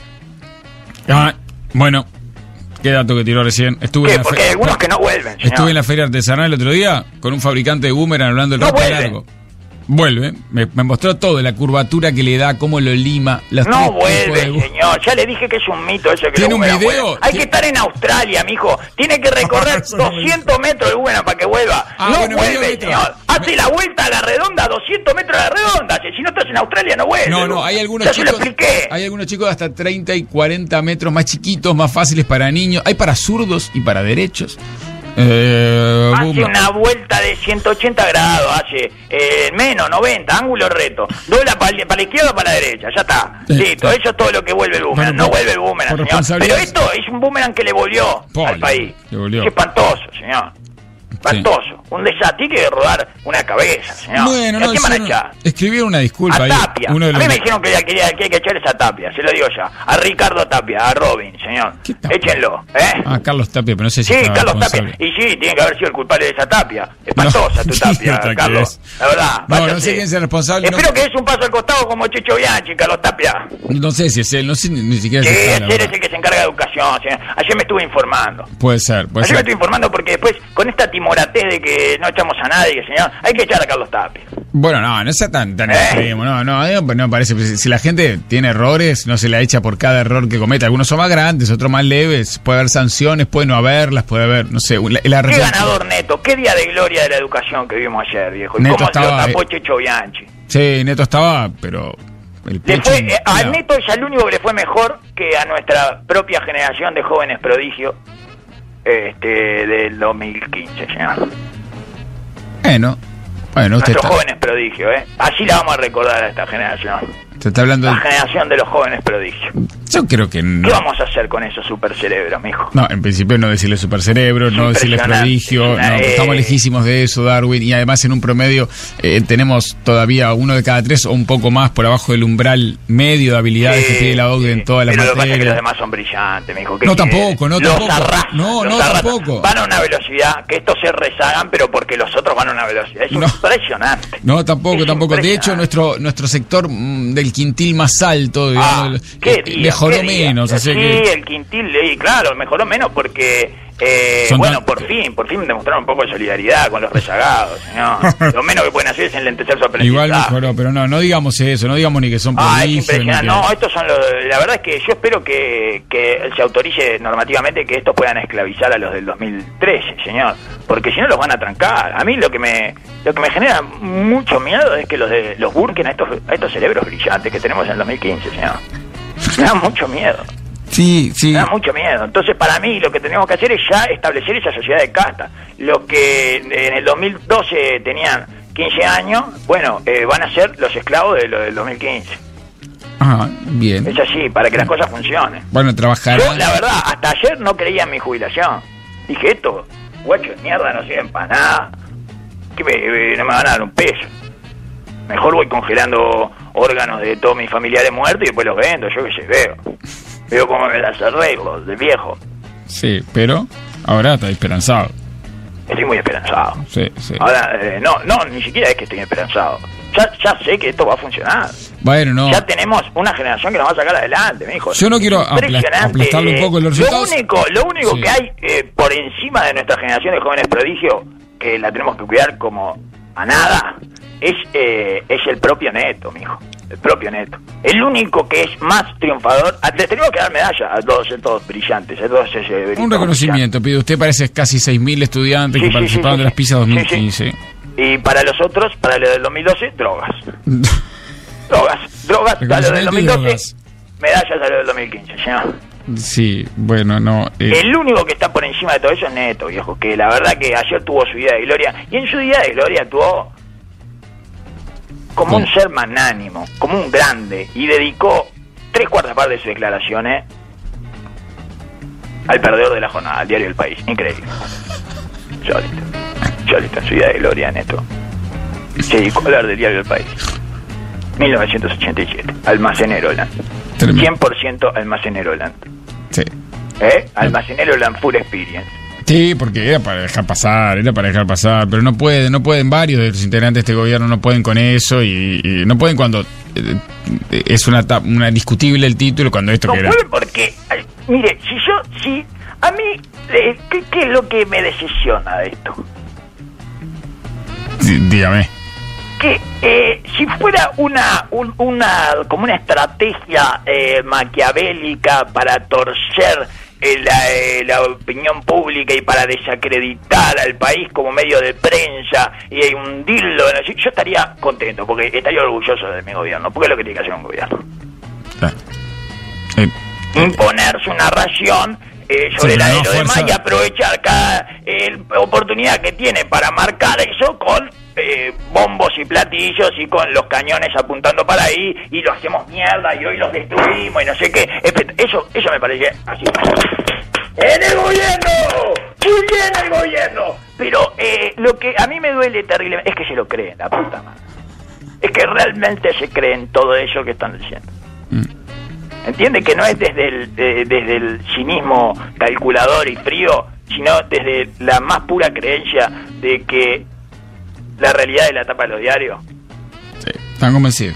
Ah, bueno. Qué dato que tiró recién. Estuve ¿Qué? En la Porque fe... hay algunos que no vuelven, señor. Estuve en la feria artesanal el otro día con un fabricante de boomerang hablando del no rato vuelve. largo. Vuelve, me, me mostró todo, la curvatura que le da, cómo lo lima. Los no vuelve, de... señor. Ya le dije que es un mito eso que ¿Tiene un video? Vuelve. Hay ¿Tiene... que estar en Australia, mijo. Tiene que recorrer doscientos metros de boomerang para que vuelva. Ah, no bueno, vuelve, señor. Hace me... la vuelta a la redonda, doscientos metros a la redonda. Si no estás en Australia, no vuelve. No, no, hay algunos ya chicos. Se lo expliqué. Hay algunos chicos de hasta treinta y cuarenta metros, más chiquitos, más fáciles para niños. Hay para zurdos y para derechos. Eh, hace boom. una vuelta de ciento ochenta grados, hace eh, menos, noventa, ángulo reto, dobla para pa la izquierda o para la derecha, ya está, sí, listo, eso es todo lo que vuelve el boomerang, bueno, no vuelve el boomerang, señor, pero esto es un boomerang que le volvió Poli, al país, le volvió. Es espantoso, señor. Espantoso, sí. Un desastre, que rodar una cabeza, señor. Bueno, no, ¿A quién van a no, echar? Escribieron una disculpa a ahí. Tapia. Uno de los... A mí me dijeron que, que, que hay que echar esa Tapia, se lo digo ya. A Ricardo Tapia, a Robin, señor. Échenlo, ¿eh? Ah, Carlos Tapia, pero no sé si. Sí, Carlos Tapia. Y sí, tiene que haber sido el culpable de esa Tapia. Espantosa no, tu Tapia, Carlos. La verdad. No, no sé quién es el responsable. Espero no... que es un paso al costado como Checho Bianchi, Carlos Tapia. No sé si es él, no sé ni, ni siquiera sí, si es él. Sí, es el que se encarga de educación, señor. Ayer me estuve informando. Puede ser, puede Ayer ser. me estuve informando porque después, con esta timoratez de que no echamos a nadie, señor, hay que echar a Carlos Tapia. Bueno, no, no está tan, tan ¿Eh? extremo, no, no, no me parece. Si la gente tiene errores, no se la echa por cada error que comete. Algunos son más grandes, otros más leves. Puede haber sanciones, puede no haberlas, puede haber, no sé. La, la qué ganador Neto, qué día de gloria de la educación que vimos ayer, viejo. Y Neto cómo estaba, se lo tapó Checho Bianchi. Sí, Neto estaba, pero... El le fue, eh, a Neto es el único que le fue mejor que a nuestra propia generación de jóvenes prodigio este, del dos mil quince, señor. Bueno, bueno, usted Nuestros está... jóvenes prodigios, ¿eh? Así la vamos a recordar a esta generación. Usted está hablando la de... generación de los jóvenes prodigios. Yo creo que no. ¿Qué vamos a hacer con esos supercerebros, mijo? No, en principio no decirle supercerebro, no decirle prodigio, no, eh... estamos lejísimos de eso, Darwin, y además en un promedio eh, tenemos todavía uno de cada tres o un poco más por abajo del umbral medio de habilidades sí, que pide la O C D E en todas las materias. Pero lo que pasa es que los demás son brillantes, mijo. No, tampoco, no, los tampoco. Arrasan, no, los no, arrasan. tampoco. Van a una velocidad que estos se rezagan, pero porque los otros van a una velocidad. Es no. impresionante. No, tampoco, es tampoco. De hecho, nuestro nuestro sector mmm, del quintil más alto, digamos, ah, ¿qué día, mejoró qué menos. Día? Así sí, que... el quintil, eh, claro, mejoró menos porque, eh, bueno, tan... por fin, por fin demostraron un poco de solidaridad con los rezagados, señor. Lo menos que pueden hacer es enlentecer su aprendizaje. Igual mejoró, pero no, no digamos eso, no digamos ni que son prodigios. Ah, es impresionante. Que... No, estos son los, la verdad es que yo espero que, que se autorice normativamente que estos puedan esclavizar a los del dos mil trece, señor, porque si no los van a trancar. A mí lo que me lo que me genera mucho miedo es que los de los burquen a estos a estos cerebros brillantes que tenemos en el dos mil quince, señor. Me da mucho miedo. Sí, sí. Me da mucho miedo. Entonces, para mí, lo que tenemos que hacer es ya establecer esa sociedad de casta. Lo que en el dos mil doce tenían quince años, bueno, eh, van a ser los esclavos de lo del dos mil quince. Ajá, bien. Es así, para que las cosas funcionen. Bueno, trabajar. Yo, la verdad, hasta ayer no creía en mi jubilación. Dije, esto, guacho de mierda, no sirven para nada. Que me, me- no me van a dar un peso. Mejor voy congelando órganos de todos mis familiares muertos y después los vendo, yo qué sé, veo. Veo cómo me las arreglo, de viejo. Sí, pero ahora está esperanzado. Estoy muy esperanzado. Sí, sí. Ahora, eh, no, no, ni siquiera es que estoy esperanzado. Ya, ya sé que esto va a funcionar. Bueno, no. Ya tenemos una generación que nos va a sacar adelante, mijo. Yo no quiero apla- Impresionante. aplastarle un poco los Lo resultados. único, lo único Sí. que hay eh, por encima de nuestra generación de jóvenes prodigio, que la tenemos que cuidar como a nada, es eh, es el propio Neto, mijo. El propio Neto. El único que es más triunfador. A- Le tenemos que dar medalla a todos estos brillantes, a todos esos eh, Un reconocimiento, pide usted, parece casi seis mil estudiantes Sí, que sí, participaron sí, sí, de las PISA dos mil sí, sí. quince. Y para los otros, para lo del dos mil doce, drogas. Drogas, drogas, a lo del Reconocimiento dos y mil doce, drogas. medallas a lo del dos mil quince, señor. Sí, bueno, no. eh, El único que está por encima de todo eso es Neto, viejo, que la verdad que ayer tuvo su día de gloria, y en su día de gloria actuó como un ser magnánimo, como un grande, y dedicó tres cuartas partes de sus declaraciones al perdedor de la jornada, al diario El País. Increíble. Solito. Solito, en su día de gloria, Neto. Se dedicó a hablar del diario El País. mil novecientos ochenta y siete. Almacenero Land. Tremendo. cien por ciento Almacenero Land. sí. ¿Eh? Almacenero Land Full Experience. Sí, porque era para dejar pasar, era para dejar pasar, pero no pueden, no pueden varios de los integrantes de este gobierno, no pueden con eso y, y no pueden cuando eh, es una, ta- una discutible el título, cuando esto No que era. puede porque, ay, mire, si yo, si a mí, eh, ¿qué, ¿qué es lo que me decisiona de esto? Dí- Dígame. Que eh, si fuera una, un- una, como una estrategia eh, maquiavélica para torcer eh, la, eh, la opinión pública y para desacreditar al país como medio de prensa y hundirlo, en así, yo estaría contento porque estaría orgulloso de mi gobierno, porque es lo que tiene que hacer un gobierno. Ah. Eh, Imponer su narración eh, sobre Sí, la pero de no los demás fuerza. y aprovechar cada eh, oportunidad que tiene para marcar eso con eh, bombos y platillos y con los cañones apuntando para ahí y lo hacemos mierda y hoy los destruimos y no sé qué. Espet- Eso, eso me parece así. ¡En el gobierno! ¡Muy bien el gobierno! Pero eh, lo que a mí me duele terriblemente es que se lo creen, la puta madre. Es que realmente se creen todo eso que están diciendo. ¿Entiende? Que no es desde el, de- desde el cinismo calculador y frío, sino desde la más pura creencia de que la realidad es la tapa de los diarios. sí, están convencidos.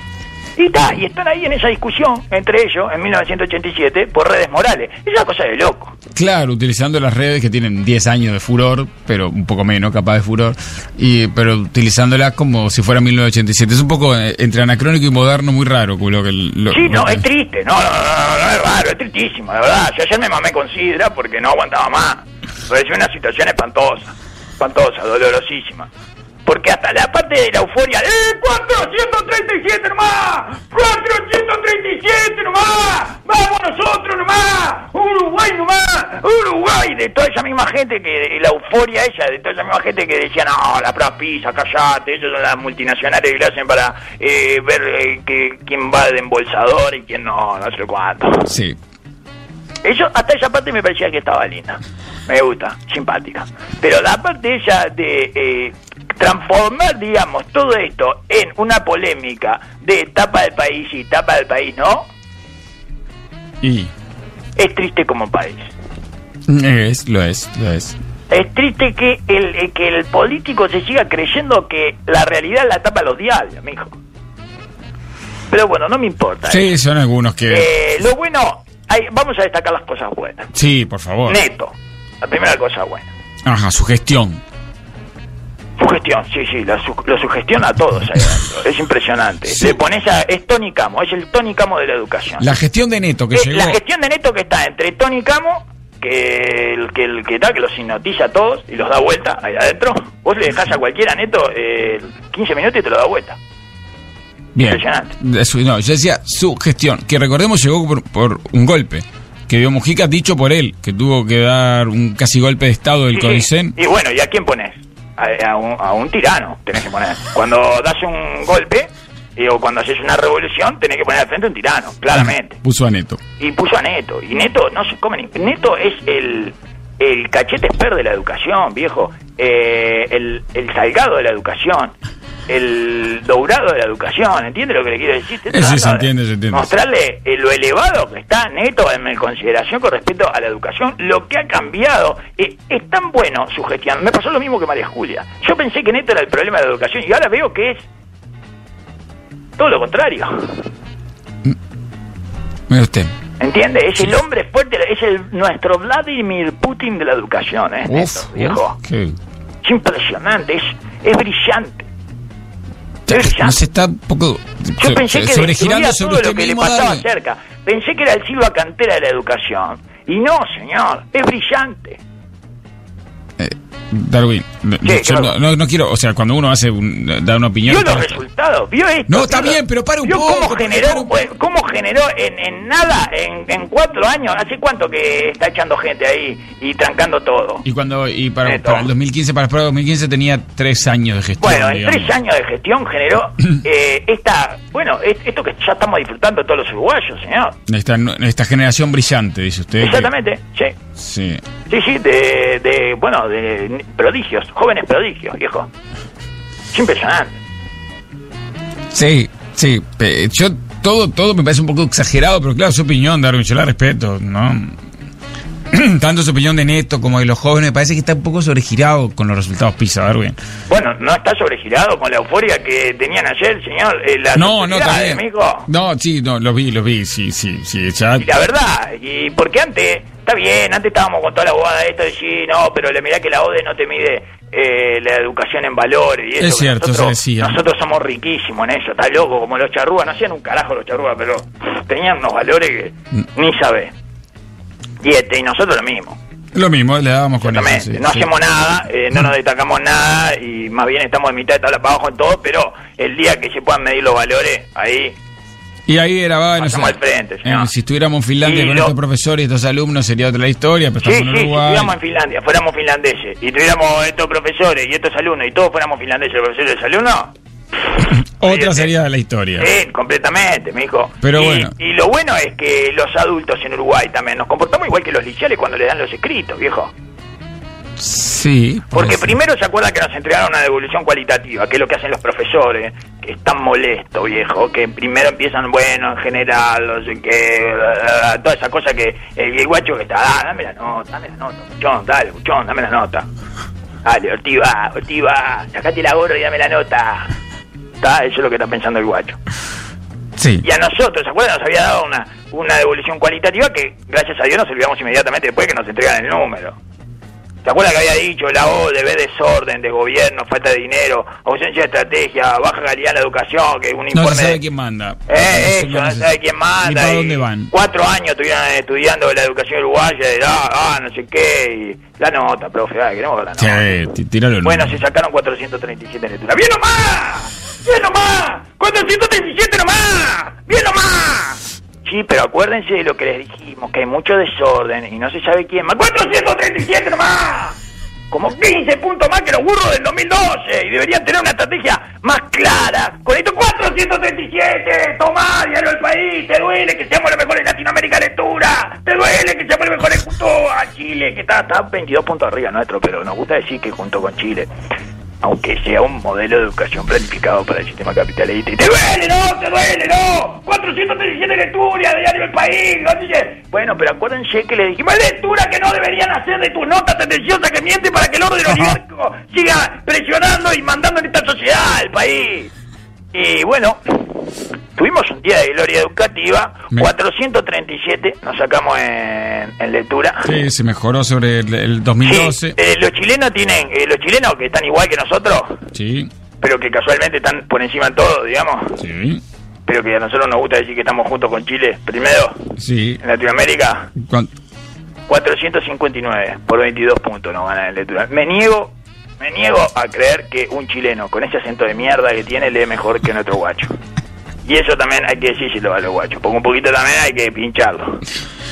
Y está, y están ahí en esa discusión entre ellos en mil novecientos ochenta y siete por redes morales. Es una cosa de loco. Claro, utilizando las redes que tienen diez años de furor, pero un poco menos capaz de furor, y pero utilizándolas como si fuera mil novecientos ochenta y siete. Es un poco eh, entre anacrónico y moderno, muy raro. Lo que, lo, Sí, no, lo- es triste. No, no, no, no, no es raro, es tristísimo, de verdad. Yo ayer me mamé con sidra porque no aguantaba más. Parecía una situación espantosa, espantosa, dolorosísima. Porque hasta la parte de la euforia, ¡eh, cuatrocientos treinta y siete nomás! ¡cuatrocientos treinta y siete nomás! ¡Vamos nosotros nomás! ¡Uruguay nomás! ¡Uruguay! De toda esa misma gente que, de la euforia ella, de toda esa misma gente que decía, no, la prueba pizza, callate, ellos son las multinacionales que lo hacen para eh, ver eh, que, quién va de embolsador y quién no, no sé cuánto. Sí. Eso, hasta esa parte me parecía que estaba linda. Me gusta, simpática. Pero la parte ella de eh, transformar, digamos, todo esto en una polémica de tapa del país y tapa del país, ¿no? Y Es triste como país. es, lo es, lo es. Es triste que el, eh, que el político se siga creyendo que la realidad la tapa los diarios, mijo. Pero bueno, no me importa. Sí, son algunos que... Eh, lo bueno, hay, vamos a destacar las cosas buenas. Sí, por favor. Neto, la primera cosa buena. Ajá, su gestión. Su gestión, sí, sí, la su, lo sugestiona a todos ahí adentro. Es impresionante. Sí. Le pones a... Es Tony Camo, es el Tony Camo de la educación. La gestión de Neto que Eh, llegó... La gestión de Neto que está entre Tony Camo, que el que, el que, da, que los hipnotiza a todos y los da vuelta ahí adentro. Vos le dejás a cualquiera Neto eh, quince minutos y te lo da vuelta. Bien. Impresionante. De su- no, yo decía su gestión, que recordemos llegó por, por un golpe, que dio Mujica dicho por él, que tuvo que dar un casi golpe de estado del Sí, sí. Codicen. Y bueno, ¿y a quién pones? A, a un, a un tirano tenés que poner. Cuando das un golpe, eh, o cuando haces una revolución, tenés que poner al frente un tirano, claramente. Ah, puso a Neto. Y puso a Neto. Y Neto no se come ni... Neto es el, el cachete esper de la educación, viejo. Eh, el, el Salgado de la educación. El Dourado de la educación. ¿Entiendes lo que le quiero decir? Sí, sí, se entiende, se entiende. Mostrarle eh, lo elevado que está Neto en consideración con respecto a la educación. Lo que ha cambiado. Eh, es tan bueno su gestión. Me pasó lo mismo que María Julia. Yo pensé que Neto era el problema de la educación y ahora veo que es todo lo contrario. Mira usted. ¿Entiende? Es el hombre fuerte, es el nuestro Vladimir Putin de la educación, ¿eh? Uf, Neto, viejo. Uf, qué... Es impresionante, es, es brillante. Es brillante. No se está un poco Yo pensé que sobregirando sobre todo usted lo que mismo, le pasaba dale. cerca. Pensé que era el Silva Cantera de la educación. Y no, señor, es brillante. Eh, Darwin, no, Sí, yo claro. no, no, no quiero, o sea, cuando uno hace un, da una opinión... Vio los está- resultados, vio esto. No, está vio bien, lo- pero para un vio poco, cómo para generó, un poco. cómo generó en, en nada, en, en cuatro años. ¿Hace cuánto que está echando gente ahí y trancando todo? Y cuando y para, Neto. para el dos mil quince, para el prueba dos mil quince tenía tres años de gestión. Bueno, en digamos. tres años de gestión generó eh, esta, bueno, es- esto que ya estamos disfrutando todos los uruguayos, señor. Esta, esta generación brillante, dice usted. que- Exactamente, sí. Sí. Sí, sí, de, de, bueno, de prodigios, jóvenes prodigios, viejo. Es impresionante. Sí, sí. pe- Yo todo, todo me parece un poco exagerado, pero claro, su opinión, Darwin, yo la respeto, ¿no? Tanto su opinión de Neto como de los jóvenes, me parece que está un poco sobregirado con los resultados PISA, Darwin. Bueno, no está sobregirado con la euforia que tenían ayer, señor. Eh, la No, no, sociedad, también. amigo. No, sí, no, lo vi, lo vi, sí, sí, sí, ya. Y la verdad, y porque antes, está bien, antes estábamos con toda la bobada de esto de sí, no, pero le mirá que la O D E no te mide eh, la educación en valores y eso. Es que cierto, nosotros, se decía. nosotros somos riquísimos en eso, está loco, como los charrúas, no hacían un carajo los charrúas, pero tenían unos valores que Mm. ni sabés. Y este, y nosotros lo mismo. Lo mismo, le dábamos con eso. Exactamente, sí, no sí. hacemos nada, eh, no nos destacamos nada y más bien estamos en mitad de tabla para abajo en todo, pero el día que se puedan medir los valores, ahí Y ahí era, va, no sé, pasamos al frente, señor. eh, si estuviéramos en Finlandia Y con lo- estos profesores y estos alumnos sería otra la historia, pero Sí, estamos sí, en si Uruguay. estuviéramos en Finlandia, fuéramos finlandeses y tuviéramos estos profesores y estos alumnos y todos fuéramos finlandeses, los profesores y los alumnos, Otra fíjate. sería la historia. sí, completamente, mijo. Pero y, bueno. y lo bueno es que los adultos en Uruguay también nos comportamos igual que los liceales cuando le dan los escritos, viejo. Sí. Porque pues, primero se acuerda que nos entregaron una devolución cualitativa, que es lo que hacen los profesores, que están molestos, viejo, que primero empiezan, bueno, en general, no sé qué, uh, toda esa cosa que el, el guacho que está, ah, dame la nota, dame la nota, Buchón, dale, Buchón, dame la nota. Dale, Ortiva, Ortiva, sacate la gorra y dame la nota. Está, eso es lo que está pensando el guacho. Sí. Y a nosotros, ¿se acuerdan? Nos había dado una, una devolución cualitativa que, gracias a Dios, nos olvidamos inmediatamente después que nos entregan el número. ¿Se acuerdan que había dicho la O D E, ve desorden de gobierno, falta de dinero, ausencia de estrategia, baja calidad en la educación, que un No informe... se sabe de- quién manda. Eh, eso, no no se- sabe quién manda. Ni para y dónde van. Cuatro años estuvieron estudiando la educación uruguaya, de, ah, ah, no sé qué, y la nota, profe, ah, queremos ver la nota. Sí, tí- tíralo. Bueno, no. se sacaron cuatrocientos treinta y siete en lectura. ¡Bien nomás! ¡Bien nomás! ¡cuatrocientos treinta y siete nomás! ¡Bien nomás! Sí, pero acuérdense de lo que les dijimos, que hay mucho desorden y no se sabe quién más. ¡cuatrocientos treinta y siete nomás! Como quince puntos más que los burros del dos mil doce y deberían tener una estrategia más clara. Con estos cuatrocientos treinta y siete, tomá, diario del país, te duele que seamos los mejores en Latinoamérica de lectura, te duele que seamos los mejores junto a Chile, que está, está veintidós puntos arriba nuestro, pero nos gusta decir que junto con Chile, aunque sea un modelo de educación planificado para el sistema capitalista. Y te duele, no, te duele, no. cuatrocientos treinta y siete lecturas de diario del país. ¿No? Dice, bueno, pero acuérdense que le dijimos lectura que no deberían hacer de tus notas tendenciosas que mienten para que el orden oligarco siga presionando y mandando en esta sociedad al país. Y bueno, tuvimos un día de gloria educativa, Me- cuatrocientos treinta y siete nos sacamos en, en lectura. Sí, se mejoró sobre el, el dos mil doce. Sí, eh, los chilenos tienen, eh, los chilenos que están igual que nosotros, Sí, pero que casualmente están por encima en todo, digamos, sí, pero que a nosotros nos gusta decir que estamos juntos con Chile, primero, sí. en Latinoamérica, Cuan- cuatrocientos cincuenta y nueve por veintidós puntos nos ganan en lectura. Me niego, me niego a creer que un chileno con ese acento de mierda que tiene lee mejor que nuestro guacho. Y eso también hay que decírselo a los guachos, porque un poquito también hay que pincharlo.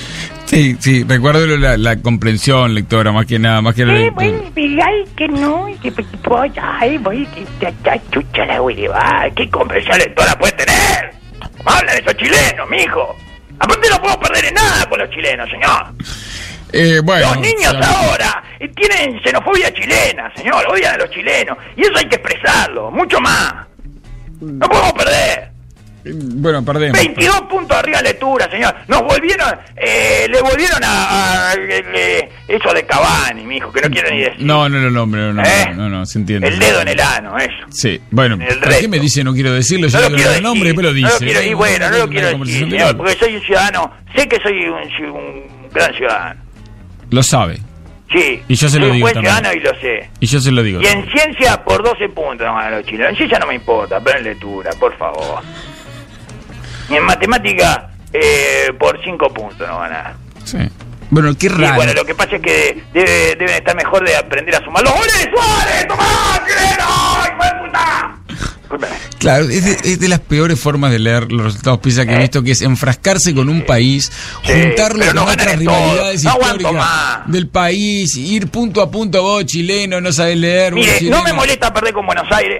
Sí, sí, recuerdo la, la comprensión, lectora, más que nada, más que la Sí, bueno, ay, que no, que ay, voy, que ya, ya, chucha la hueva, ¿Qué comprensión lectora puede tener? ¿Cómo hablan esos chilenos, mijo? Aparte no puedo perder en nada con los chilenos, señor. Eh, bueno, los niños claro. ahora eh, tienen xenofobia chilena, señor, odian a los chilenos. Y eso hay que expresarlo, mucho más. No podemos perder. Bueno, perdemos. veintidós puntos arriba de lectura, señor. Nos volvieron, eh, le volvieron a, a, a, a eso de Cavani, mijo, que no quiero ni decir. No, no lo nombre, no, ¿Eh? no, no, no, se entiende. El dedo en el ano, eso. Sí, bueno, El ¿para qué me dice no quiero decirlo? Yo no le lo digo quiero el nombre y decir, después lo dice. no lo quiero, y bueno, no lo quiero decir, conversación señor, anterior. porque soy un ciudadano, sé que soy un, un gran ciudadano. Lo sabe. Sí, Y yo se lo soy un digo buen también. ciudadano y lo sé. Y yo se lo digo. Y en ciencia por doce puntos no van a los chilenos. En ciencia no me importa, pero en lectura, por favor. Y en matemática eh, por cinco puntos no van a dar. Sí. Bueno, qué Y raro. bueno, lo que pasa es que debe, deben estar mejor de aprender a sumar los goles de Suárez. ¡Tomá, chileno! ¡Hijo de puta! Discúlpeme. Claro, es de, es de las peores formas de leer los resultados PISA que he ¿Eh? visto, que es enfrascarse con un país, Sí, juntarlo pero con no otras ganan en rivalidades todo. No aguanto históricas más. del país, ir punto a punto, vos chileno, no sabés leer, vos Mire, chileno. no me molesta perder con Buenos Aires.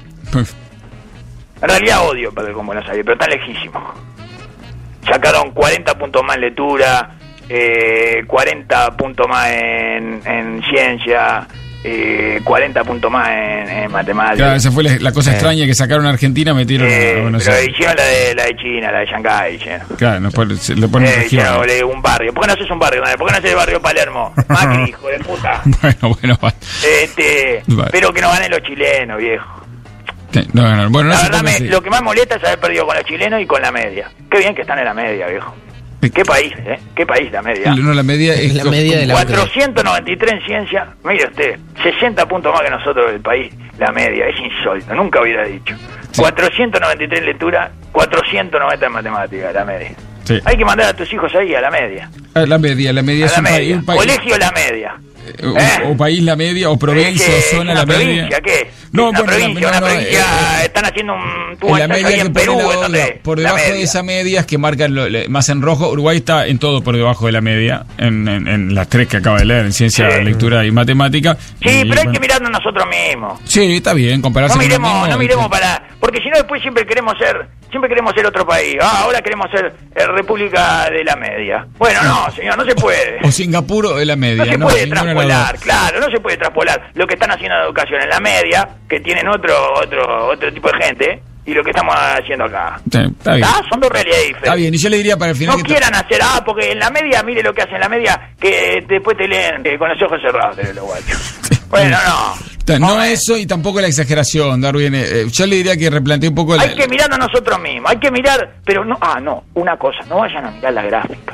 En realidad odio perder con Buenos Aires, pero está lejísimo. Sacaron cuarenta puntos más en lectura, eh, cuarenta puntos más en, en ciencia, eh, cuarenta puntos más en, en matemáticas. Claro, esa fue la, la cosa Eh. extraña que sacaron a Argentina, metieron Eh, a Buenos pero Aires. hicieron la de, la de China, la de Shanghái, hicieron. Claro, no, pues, se le ponen Eh, región. hicieron de un barrio. ¿Por qué no haces un barrio? ¿Por qué no haces el barrio Palermo? Macri, hijo de puta. Bueno, bueno, va. Este, Vale. Espero que no ganen los chilenos, viejo. Sí, no ganaron. Bueno, no La se verdad, ponga me- así. lo que más molesta es haber perdido con los chilenos y con la media. Qué bien que están en la media, viejo. Qué país, ¿eh? Qué país la media. No, la media es La co- media de la cuatrocientos noventa y tres en ciencia. Mire usted, sesenta puntos más que nosotros del país. La media, es insólito. Nunca hubiera dicho. Sí. cuatrocientos noventa y tres en lectura, cuatrocientos noventa en matemática, la media. Sí. Hay que mandar a tus hijos ahí, a la media. Ah, la media, la media A es la un, país, media. un país. Colegio la media. Eh, o, ¿Eh? o país la media, o provincia, ¿Qué? o zona ¿Es la una media. provincia? ¿Qué? No, una bueno, provincia, no, una no, provincia. eh, Están haciendo un En tubo la de ensayo media ahí que en pone Perú. la ¿en dónde? otra, por La debajo de media. esa media es que marcan lo- le- más en rojo. Uruguay está en todo por debajo de la media, en, en, en las tres que acaba de leer, en ciencia, Sí. lectura y matemática. Sí, Y, pero hay bueno, que mirarnos nosotros mismos. Sí, está bien, compararse No con lo miremos, mismo, no miremos sí. para... Porque si no después siempre queremos ser... Siempre queremos ser otro país. Ah, ahora queremos ser eh, República de la Media. Bueno, no, señor, no se puede. O Singapur o de la media. No se no, puede ninguna de las traspolar, dos. claro, no se puede traspolar lo que están haciendo en educación en la media, que tienen otro otro otro tipo de gente, y lo que estamos haciendo acá. Sí, está bien. Ah, son dos realidades diferentes. Está bien, y yo le diría para el final No que quieran hacer, ah, porque en la media, mire lo que hacen en la media, que después te leen eh, con los ojos cerrados, te leen los guachos. Bueno, no. No Vamos a ver. eso y tampoco la exageración, Darwin. Eh, eh, yo le diría que replantee un poco la, Hay que mirarnos nosotros mismos, hay que mirar, pero no, ah, no, una cosa, no vayan a mirar la gráfica.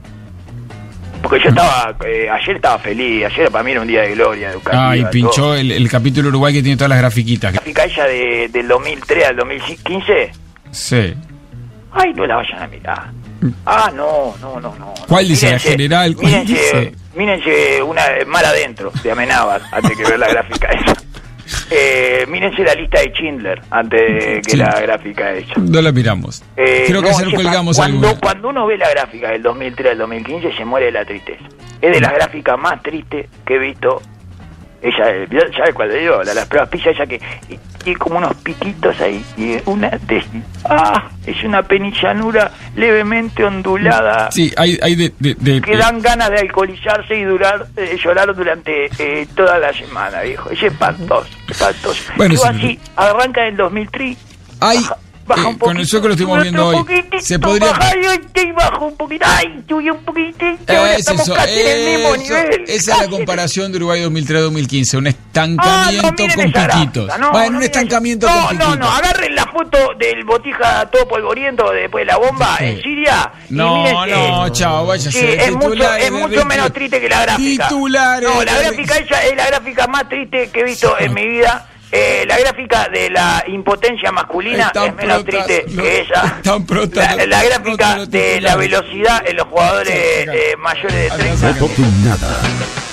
Porque yo estaba, eh, ayer estaba feliz, ayer para mí era un día de gloria educativa. Ah, y pinchó todo. el, el capítulo Uruguay que tiene todas las grafiquitas. La gráfica ella de, del dos mil tres al dos mil quince, Sí. ay, no la vayan a mirar. Ah, no, no, no, no. ¿Cuál dice? ¿La Mírense, general? ¿Cuál mírense, dice? mírense una mar adentro de Amenábar antes que ver la gráfica esa. Eh, mírense la lista de Schindler antes de que Sí. la gráfica esa. No la miramos. Eh, Creo que no, ayer sepa, colgamos cuando, alguna. cuando uno ve la gráfica del dos mil tres al dos mil quince se muere de la tristeza. Es de las gráficas más tristes que he visto. Ella, eh, ¿sabe cuál le digo? La las pruebas pilla, ella que y- tiene como unos piquitos ahí y una de, ah, es una penillanura levemente ondulada Sí, hay, hay de... de, de- que dan ganas de alcoholizarse y durar eh, llorar durante eh, toda la semana, viejo. Es espantoso, espantoso. Bueno, Yo sí, así, arranca en el dos mil tres. hay, Baja, baja eh, un con el poquito, sueco lo estuvimos sube viendo otro hoy. poquitito, Se podría... baja y, y bajo un poquito. Ay, sube un poquitito. Ahora Es estamos eso, casi en el mismo eso, nivel. esa es la casi. comparación de Uruguay dos mil tres a dos mil quince, un Ah, estancamiento no, miren con esa piquitos. gráfica, no, bueno, no un miren estancamiento esa- con no, piquitos. No, no, agarren la foto del botija todo polvoriento después de la bomba Sí. en Siria. y No, mírense. no, chao, váyase. Sí, es mucho, Titulares es de mucho Ricky. menos triste que la gráfica. Titulares No, la de gráfica Ricky. ella es la gráfica más triste que he visto en mi vida. Eh, la gráfica de la impotencia masculina Están es menos protas, triste no, que ella. están protas, la, la protas gráfica los de la titulares. velocidad en los jugadores Sí, acá. eh, mayores de Acá, treinta. acá. Nada.